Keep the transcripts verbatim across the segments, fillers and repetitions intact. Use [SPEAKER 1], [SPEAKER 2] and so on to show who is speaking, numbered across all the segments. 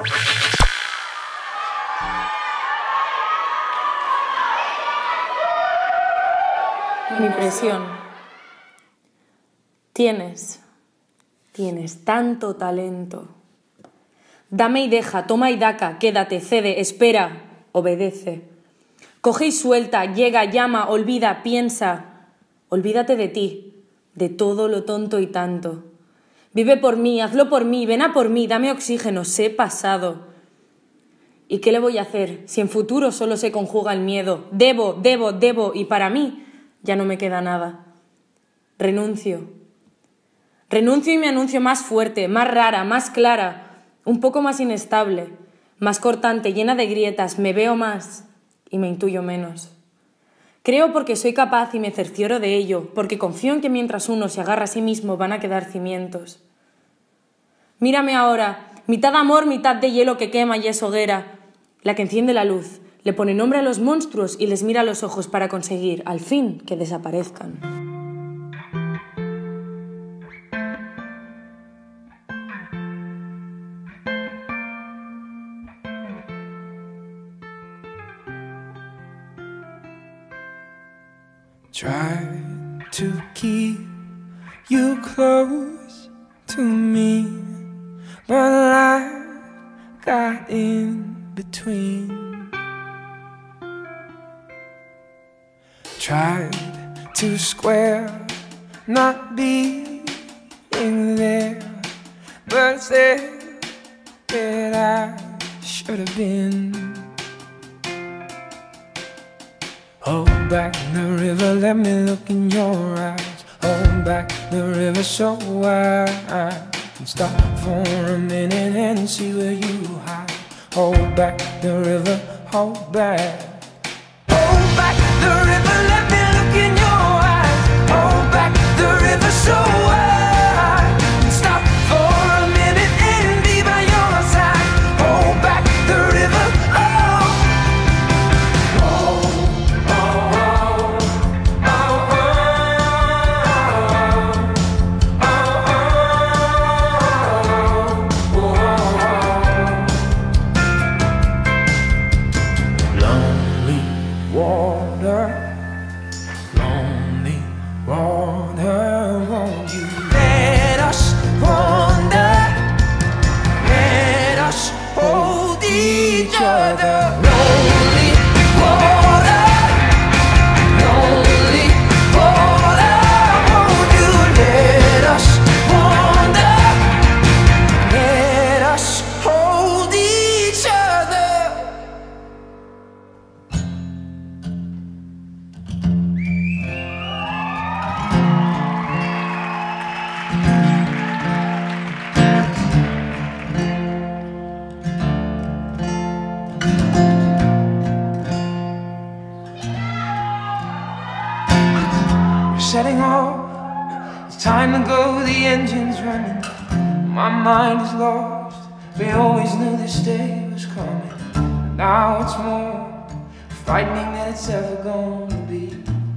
[SPEAKER 1] Mi presión. Tienes, tienes tanto talento. Dame y deja, toma y daca, quédate, cede, espera, obedece. Coge y suelta, llega, llama, olvida, piensa. Olvídate de ti, de todo lo tonto y tanto. Vive por mí, hazlo por mí, ven a por mí, dame oxígeno, sé pasado. ¿Y qué le voy a hacer si en futuro solo se conjuga el miedo? Debo, debo, debo, y para mí ya no me queda nada. Renuncio. Renuncio y me anuncio más fuerte, más rara, más clara, un poco más inestable, más cortante, llena de grietas, me veo más y me intuyo menos. Creo porque soy capaz y me cercioro de ello, porque confío en que mientras uno se agarra a sí mismo van a quedar cimientos. Mírame ahora, mitad amor, mitad de hielo que quema y es hoguera, la que enciende la luz, le pone nombre a los monstruos y les mira a los ojos para conseguir, al fin, que desaparezcan.
[SPEAKER 2] Try to keep you close to me, but life got in between. Tried to square not being there, but said that I should have been. Hold back the river, let me look in your eyes. Hold back the river so I can stop for a minute and see where you hide. Hold back the river, hold back. Hold back the river, let me look in your eyes. Hold back the river so I can stop for a minute and be by your side. Hold back the river, oh. Setting off, it's time to go, the engine's running. My mind is lost, we always knew this day was coming. But now it's more frightening than it's ever gonna be.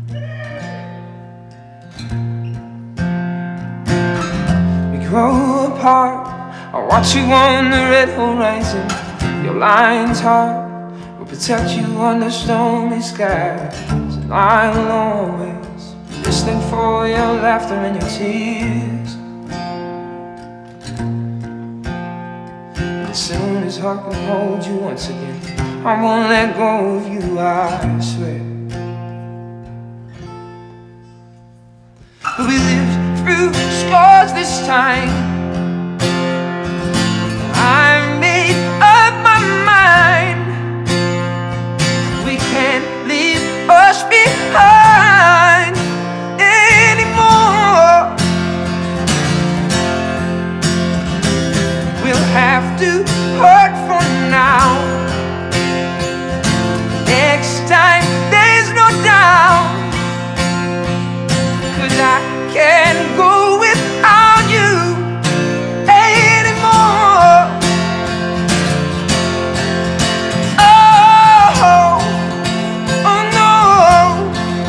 [SPEAKER 2] We grow apart, I watch you on the red horizon. Your lion's heart will protect you under stormy skies. And I will always listening for your laughter and your tears. And as soon as I can hold you once again, I won't let go of you, I swear. But we lived through scars this time. I made up my mind. We can't leave us behind anymore. We'll have to hurt for now. Next time there's no doubt, 'cause I can't go without you anymore. Oh, oh no.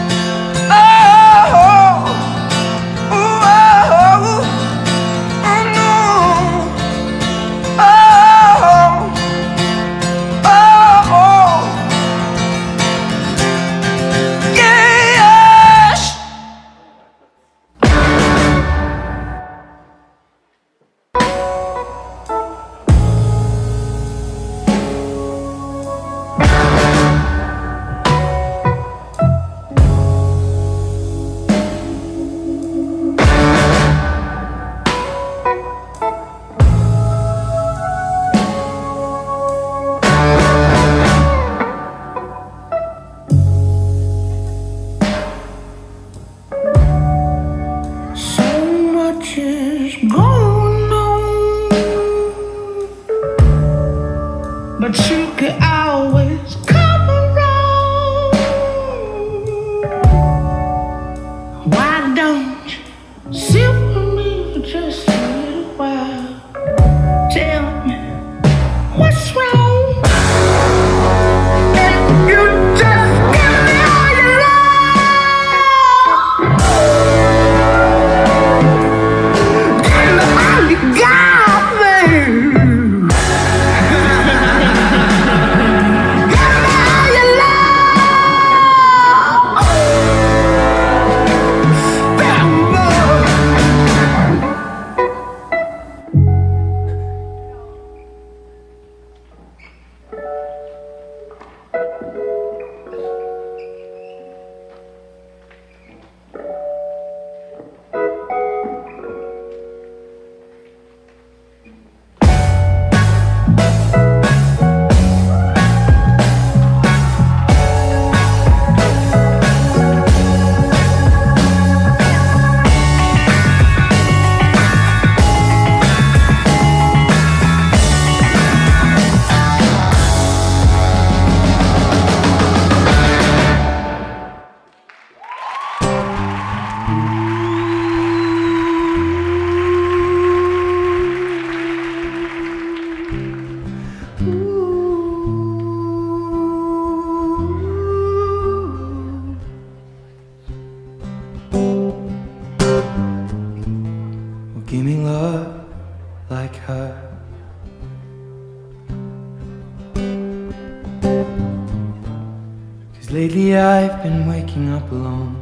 [SPEAKER 2] Oh, oh, oh, oh no. Oh, but you could always come around. Why don't you sit with me for just a little while? Tell me what's wrong, and you just give me all your love. Give me all you got, baby. Give me love like her. Cause lately I've been waking up alone.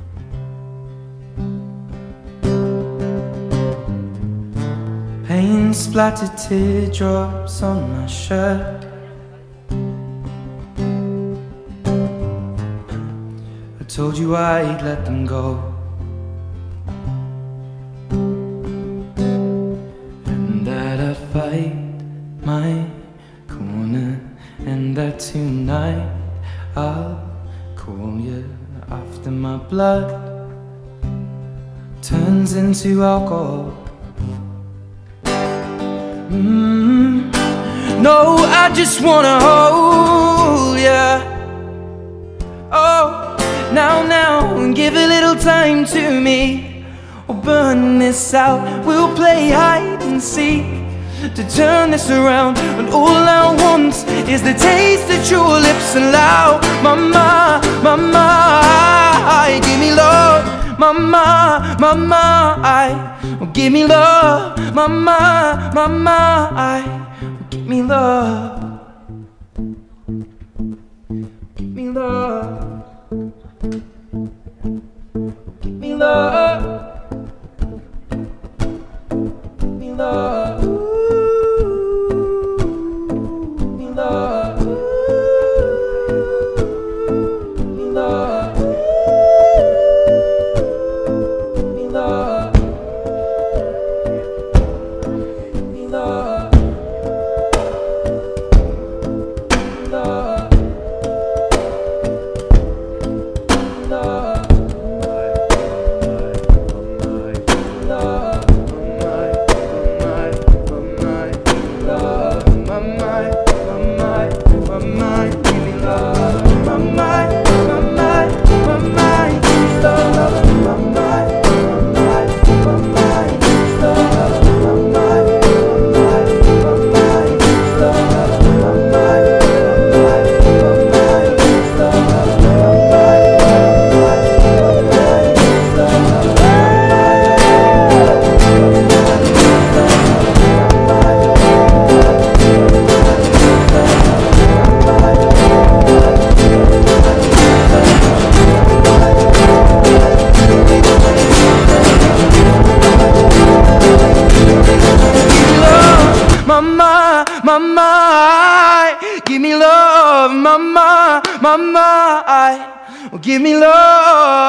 [SPEAKER 2] Pain splattered teardrops on my shirt. I told you I'd let them go, fight my corner, and that tonight I'll call you after my blood turns into alcohol. Mm, no, I just wanna hold ya. Oh, now, now, and give a little time to me. We'll burn this out, we'll play hide and seek to turn this around, and all I want is the taste that your lips allow. Mama, mama, I give me love. Mama, mama, I oh, give me love. Mama, mama, I oh, give me love. Give me love. Give me love. Give me love. Mama, give me love.